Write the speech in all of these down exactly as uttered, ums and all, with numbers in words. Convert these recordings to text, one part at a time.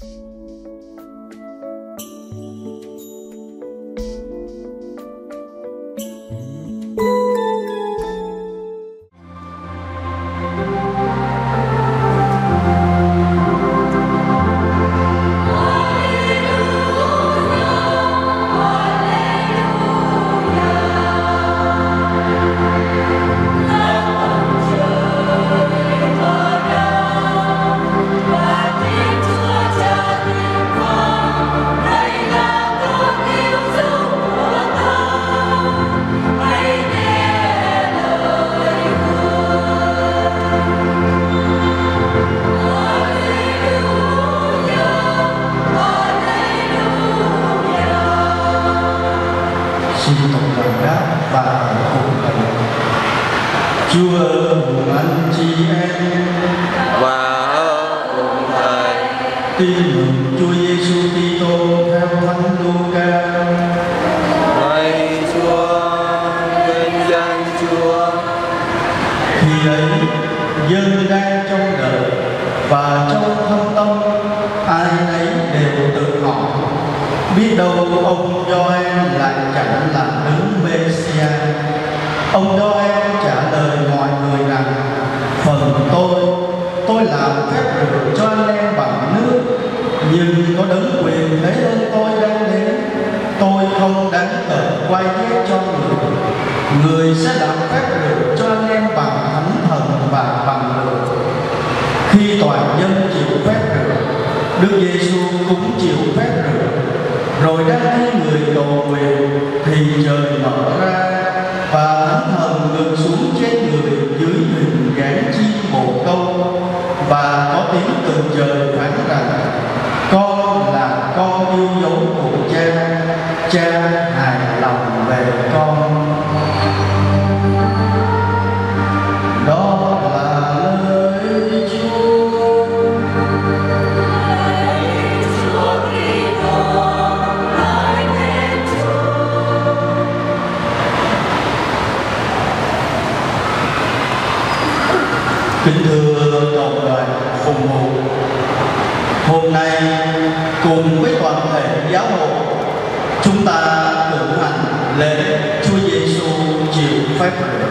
Chúa cùng anh chị em và ở cùng Thầy. Tin mừng Chúa Giêsu Kitô theo Thánh Luca. Lạy Chúa, vinh danh Chúa. Khi ấy, dân đang trong đời và trong thâm tâm, ai nấy đều tự hỏi, biết đâu ông Gioan lại chẳng là đấng Mê-si-a. Ông Gioan trả lời mọi người rằng: phần tôi, tôi làm phép rửa cho anh em bằng nước, nhưng có đấng quyền thế hơn tôi đang đến. Tôi không đáng cởi quay ghét cho người. Người sẽ làm phép rửa cho anh em bằng thánh thần và bằng lửa. Khi toàn dân chịu phép rửa, Đức Giêsu cũng chịu phép rửa. Rồi đang khi người cầu nguyện thì trời mở ra và thánh thần ngự xuống trên người dưới hình dáng chim bồ câu, và có tiếng từ trời phán rằng: con là con yêu dấu của cha, cha hài lòng về con. Đó là lời Chúa. Kính thưa cộng đoàn phụng vụ, hôm nay cùng với toàn thể giáo hội, chúng ta cử hành lễ Chúa Giêsu chịu phép rửa.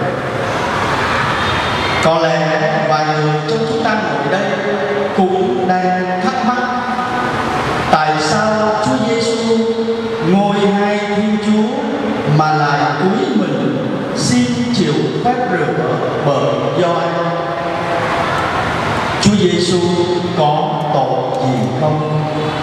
Có lẽ vài người trong chúng ta ngồi đây cũng đang thắc mắc, tại sao Chúa Giêsu ngôi hai Thiên Chúa mà lại cúi mình xin chịu phép rửa bởi Gioan? Chúa Giêsu có tội gì không?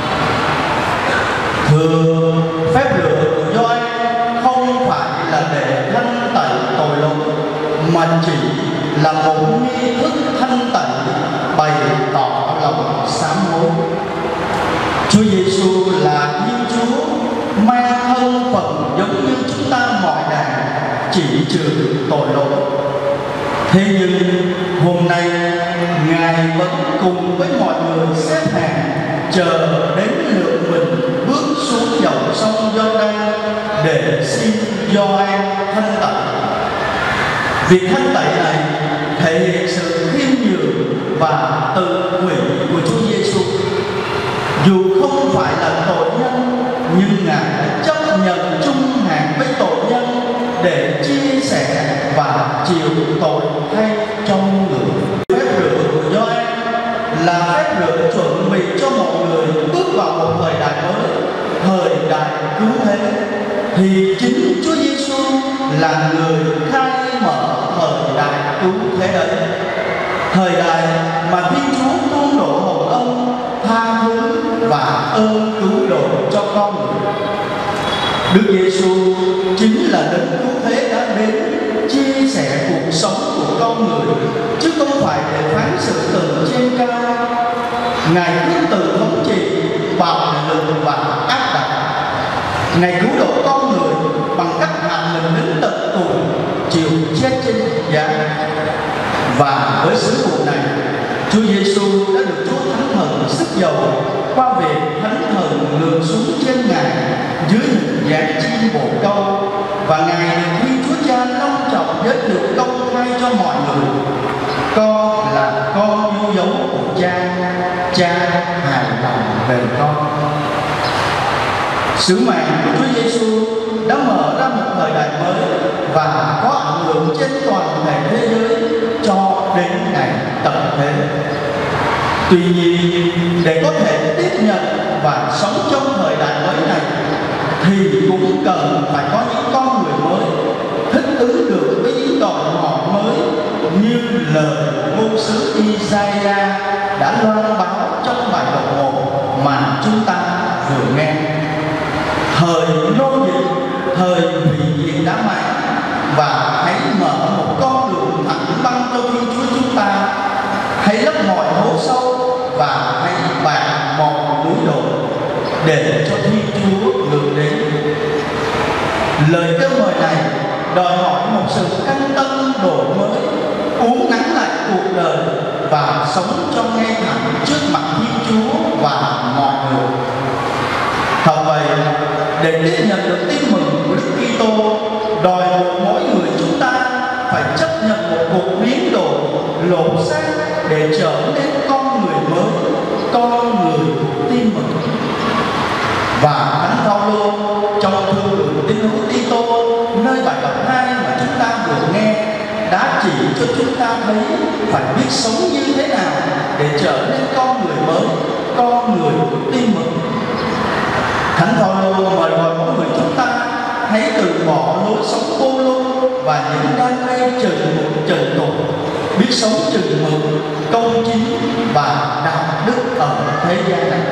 Thưa, phép rửa của Gioan không phải là để thanh tẩy tội lỗi, mà chỉ là một nghi thức thanh tẩy bày tỏ lòng sám hối. Chúa Giêsu là Thiên Chúa mang thân phận giống như chúng ta mọi đàn, chỉ trừ tội lỗi. Thế nhưng hôm nay Ngài vẫn cùng với mọi người xếp hàng chờ đến lượt mình bước xuống dòng sông Giô-đan để xin Gioan thanh tẩy. Việc thanh tẩy này thể hiện sự khiêm nhường và tự nguyện của Chúa Giêsu. Dù không phải là tội nhân, nhưng Ngài đã chấp nhận chung hàng với tội nhân để chia sẻ và chịu tội thay cho người. Phép rửa của Gioan là phép rửa chuẩn bị cho mọi người bước vào một thời đại mới, thời đại cứu thế. Thì chính Chúa Giêsu là người khai mở thời đại cứu thế ấy, thời đại mà Thiên Chúa tuôn đổ hồng ân, tha thứ và ơn cứu độ cho con người. Đức Giêsu chính là đấng cứu thế đã đến chia sẻ cuộc sống của con người, chứ không phải để phán xử từ trên cao. Ngài cứ tự thống trị bạo lực và áp đặt. Ngài cứu độ con người bằng cách hạ mình đến tận cùng, chịu chết trên thập giá. Và với sứ vụ này, Chúa Giêsu đã được Chúa Thánh Thần sức dầu qua việc Thánh Thần ngự xuống trên Ngài dưới hình dáng chim bồ câu, và Ngài được Thiên Chúa Cha long trọng giới thiệu công khai cho mọi người: con là con yêu dấu của cha, Cha hài lòng về con. Sứ mệnh của Chúa Giêsu đã mở ra một thời đại mới và có ảnh hưởng trên toàn thể thế giới cho đến ngày tận thế. Tuy nhiên, để có thể tiếp nhận và sống trong thời đại mới này thì cũng cần phải có những con người mới thích ứng được với những đòi hỏi mới, như lời ngôn sứ Isaiah đã loan báo trong bài đọc một mà chúng ta vừa nghe. Thời nô dịch, thời hủy diệt đã mãn, và hãy mở một con đường thẳng băng cho Thiên Chúa chúng ta. Hãy lấp mọi hố sâu và hãy bạc mọi núi đồi để cho Thiên Chúa ngự đến. Lời kêu mời này đòi hỏi một sự căn tâm đổi mới, uốn nắn lại cuộc đời và sống cho ngay thẳng trước mặt Thiên Chúa và mọi người. Thật vậy, để tiếp nhận được tin mừng của Đức Kitô, đòi một mỗi người chúng ta phải chấp nhận một cuộc biến đổi lột xác để trở nên con người mới, con người tin mừng. Và Thánh Phaolô trong thư gửi tín hữu Tito, nơi bài đọc hai mà chúng ta vừa nghe, đã chỉ cho chúng ta thấy phải biết sống như thế nào để trở nên con người mới, con người tin mừng. Thánh Phaolô mời gọi mỗi người chúng ta hãy từ bỏ lối sống vô lô và những đam mê trần mục trần tục, biết sống chừng mực, công chính và đạo đức ở thế gian này.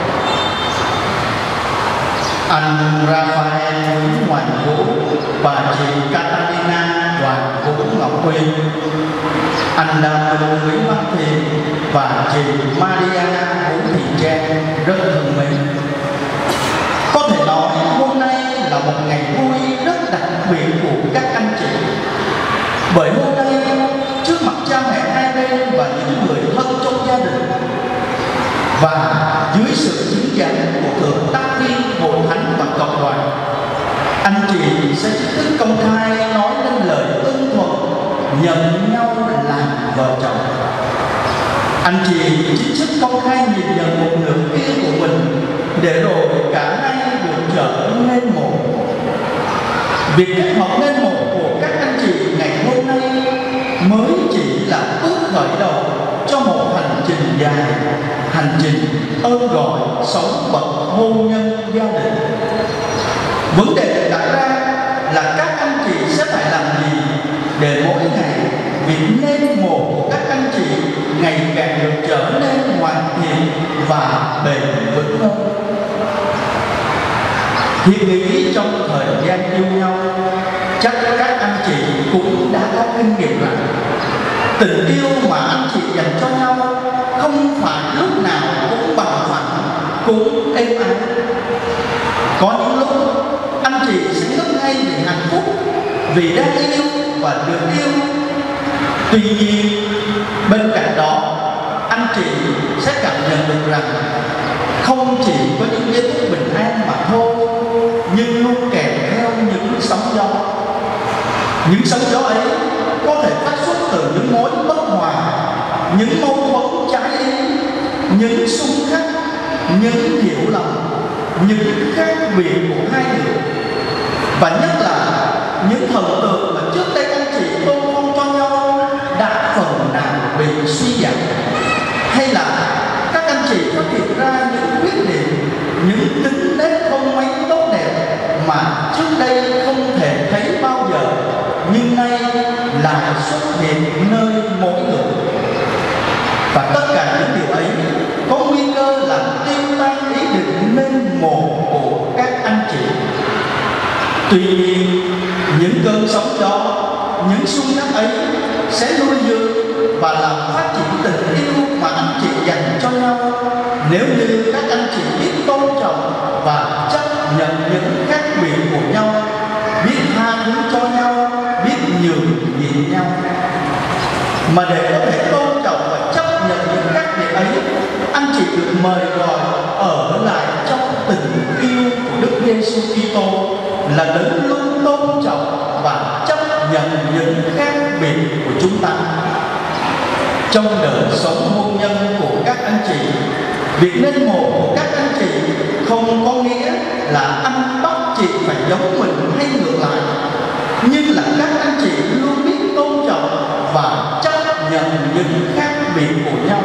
Anh Raphael Nguyễn Hoàng Vũ, bà chị Catalina Hoàng Vũ Ngọc Huyền, anh Đàm Nguyễn Văn Thiện và chị Maria Vũ Thị Trang rất thân mến. Có thể nói hôm nay là một ngày vui rất đặc biệt của các anh chị, bởi hôm nay trước mặt cha mẹ hai bên và những người thân trong gia đình, và dưới sự chứng giảng của thượng tác viên hội thánh và cộng đoàn, anh chị sẽ chính thức công khai nói lên lời ưng thuận nhận nhau làm vợ chồng. Anh chị chính thức công khai nhìn nhận một nửa kia của mình, để rồi cả hai được trở nên một. Việc kết hợp nên một của các anh chị ngày hôm nay mới chỉ là bước khởi đầu cho một hành trình dài, hành trình ơn gọi sống bậc hôn nhân gia đình. Vấn đề được đặt ra là các anh chị sẽ phải làm gì để mỗi ngày việc nên một của các anh chị ngày càng được trở nên hoàn thiện và bền vững hơn. Thiết nghĩ trong thời gian yêu nhau, chắc các anh chị cũng đã có kinh nghiệm rằng tình yêu mà anh chị dành cho nhau không phải lúc nào cũng bằng phẳng, cũng êm ái. Có những lúc anh chị sẽ ngất ngây vì hạnh phúc, vì đang yêu và được yêu. Tuy nhiên, bên cạnh đó, anh chị sẽ cảm nhận được rằng không chỉ có những giây phút bình an mà thôi, nhưng luôn kèm theo những sóng gió. Những sóng gió ấy có thể phát xuất từ những mối bất hòa, những mâu thuẫn trái ý, những xung khắc, những hiểu lầm, những khác biệt của hai người. Và nhất là những thần tượng mà trước đây anh chị tôn phong cho nhau đã phần nào bị suy giảm, hay là các anh chị phát hiện ra những khuyết điểm, những tính nết không mấy tốt đẹp mà trước đây không thể thấy bao giờ, nhưng nay lại xuất hiện nơi mỗi người. Và tất cả những điều ấy có nguy cơ làm tiêu tan ý định nên một của các anh chị. Tuy nhiên, những cơn sóng đó, những xung khắc ấy sẽ nuôi dưỡng và làm phát triển tình yêu mà anh chị dành cho nhau, nếu như các anh chị biết tôn trọng và chấp nhận những khác biệt của nhau, biết tha thứ cho nhau, biết nhường nhịn nhau. Mà để có thể tôn trọng và chấp nhận những khác biệt ấy, anh chị được mời gọi ở lại trong tình yêu của Đức Giêsu Kitô, là đấng luôn tôn trọng và chấp nhận những khác biệt của chúng ta. trong đời sống hôn nhân của các anh chị. Việc nên mộ của các anh chị không có nghĩa là anh bắt chị phải giống mình hay ngược lại, nhưng là các anh chị luôn biết tôn trọng và chấp nhận những khác biệt của nhau.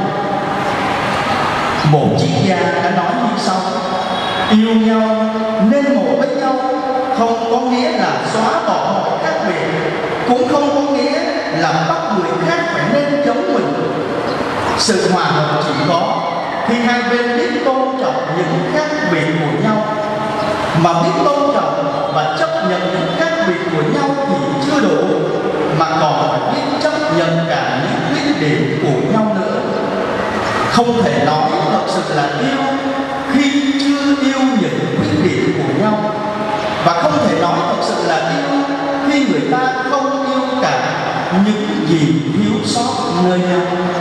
Một triết gia đã nói như sau: yêu nhau nên mộ với nhau không có nghĩa là xóa bỏ mọi khác biệt, cũng không có nghĩa là bắt người khác phải nên giống mình. Sự hòa hợp chỉ có khi hai bên biết tôn trọng những khác biệt của nhau. Mà biết tôn trọng và chấp nhận những khác biệt của nhau thì chưa đủ, mà còn phải biết chấp nhận cả những khuyết điểm của nhau nữa. Không thể nói thật sự là yêu khi chưa yêu những khuyết điểm của nhau, và không thể nói thật sự là yêu khi người ta không yêu cả những gì thiếu sót nơi nhau.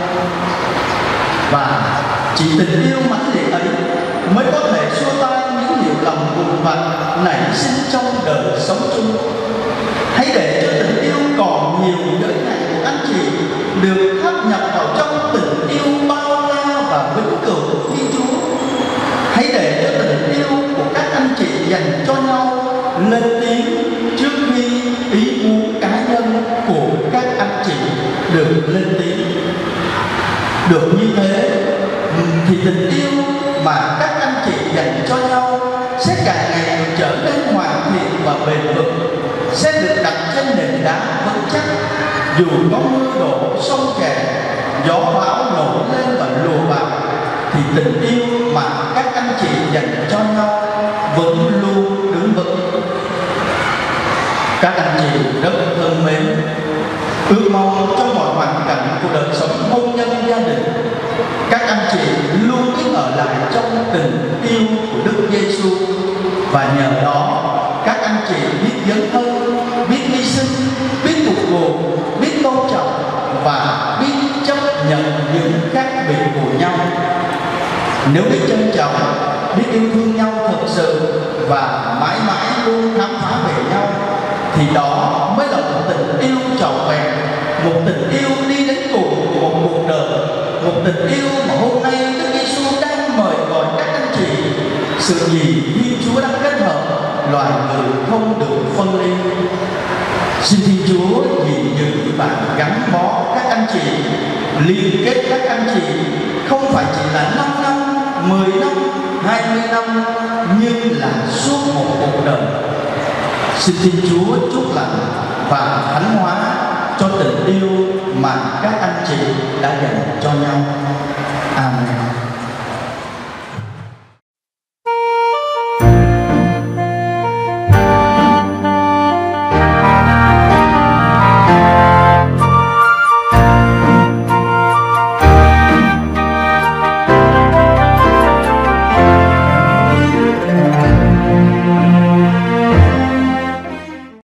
Và chỉ tình yêu mãnh liệt ấy mới có thể xua tan những hiểu lầm vụn vặt nảy sinh trong đời sống chung. Hãy để cho tình yêu còn nhiều giới hạn của anh chị được thâm nhập vào trong tình yêu bao la và vĩnh cửu của Thiên Chúa. Hãy để cho tình yêu của các anh chị dành cho nhau lên tiếng trước khi ý muốn cá nhân của các anh chị được lên tiếng. Được như thế thì tình yêu mà các anh chị dành cho nhau sẽ càng ngày được trở nên hoàn thiện và bền vững, sẽ được đặt trên nền đá vững chắc. Dù có mưa đổ sông chảy, gió bão nổi lên và lùa vào, thì tình yêu mà các anh chị dành cho nhau vẫn luôn đứng vững. Các anh chị rất thân mến, ước mong trong mọi hoàn cảnh của đời sống hôn nhân gia đình, các anh chị luôn biết ở lại trong tình yêu của Đức Giêsu, và nhờ đó các anh chị biết dấn thân, biết hy sinh, biết phục vụ, biết tôn trọng và biết chấp nhận những khác biệt của nhau. Nếu biết trân trọng, biết yêu thương nhau thật sự và mãi mãi luôn khám phá về nhau, thì đó mới là một tình yêu trọn vẹn, một tình yêu đi đến cùng của một cuộc đời, một tình yêu mà hôm nay Đức Giêsu đang mời gọi các anh chị. Sự gì Thiên Chúa đã kết hợp, loài người không được phân ly. Xin Thiên Chúa gìn giữ và gắn bó các anh chị, liên kết các anh chị không phải chỉ là năm năm, mười năm, hai mươi năm, nhưng là suốt một cuộc đời. Xin Thiên Chúa chúc lành và thánh hóa cho tình yêu mà các anh chị đã dành cho nhau. Amen.